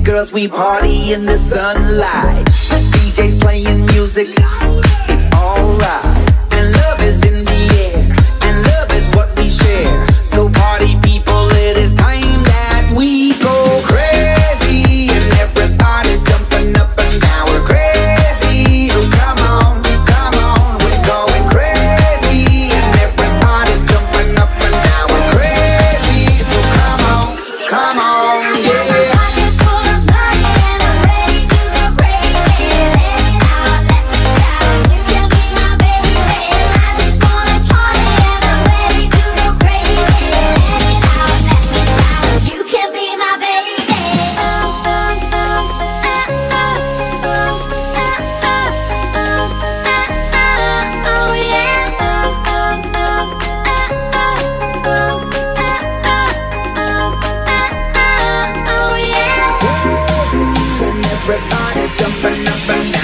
girls, we party in the sunlight. The DJ's playing music, it's alright. And love is in the air, and love is what we share. So party people, it is time that we go crazy. And everybody's jumping up and down, we're crazy. Oh, come on, we're going crazy. And everybody's jumping up and down, we're crazy. So come on, yeah. Everybody jumping up and down.